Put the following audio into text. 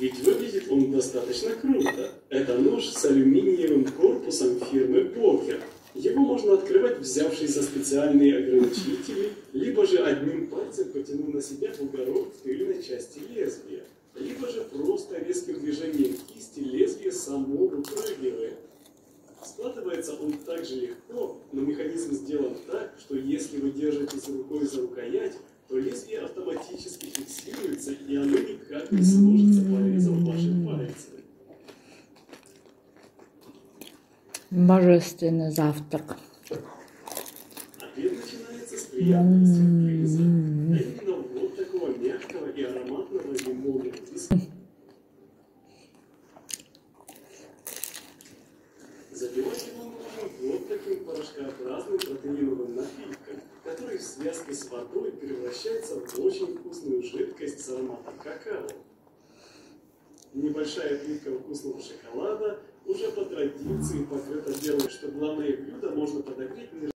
Ведь выглядит он достаточно круто. Это нож с алюминиевым корпусом фирмы Бокер. Его можно открывать, взявшись за специальные ограничители, либо же одним пальцем потянув на себя бугорок в тыльной части лезвия, либо же просто резким движением кисти лезвие само выпрыгивает. Складывается он так же легко, но механизм сделан так, что если вы держитесь рукой за рукоять, то лезвие автоматически фиксируется, и оно никак не сложится порезом ваших пальцев. Божественный завтрак. Обед начинается с приятного сюрприза, а именно вот такого мягкого и ароматного лимонного виски. Запивать его нужно вот таким порошкообразным протеиновым напитком, который в связке с водой превращается в очень вкусную жидкость с ароматом какао. Небольшая плитка вкусного шоколада уже по традиции покрыта белым, что главное блюдо можно подогреть